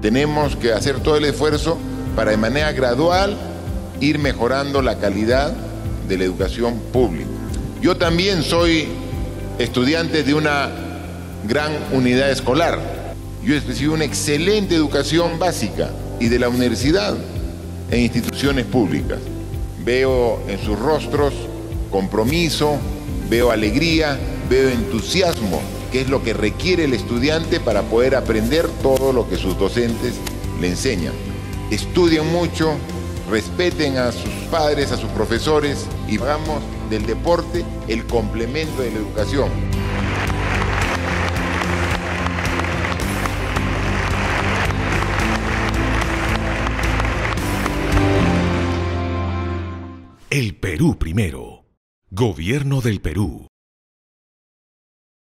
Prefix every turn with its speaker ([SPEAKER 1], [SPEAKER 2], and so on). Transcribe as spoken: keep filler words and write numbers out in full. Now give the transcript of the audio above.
[SPEAKER 1] Tenemos que hacer todo el esfuerzo para de manera gradual ir mejorando la calidad de la educación pública. Yo también soy estudiante de una gran unidad escolar. Yo he recibido una excelente educación básica y de la universidad en instituciones públicas. Veo en sus rostros compromiso, veo alegría, veo entusiasmo, que es lo que requiere el estudiante para poder aprender todo lo que sus docentes le enseñan. Estudien mucho, respeten a sus padres, a sus profesores y hagamos del deporte el complemento de la educación.
[SPEAKER 2] El Perú primero. Gobierno del Perú.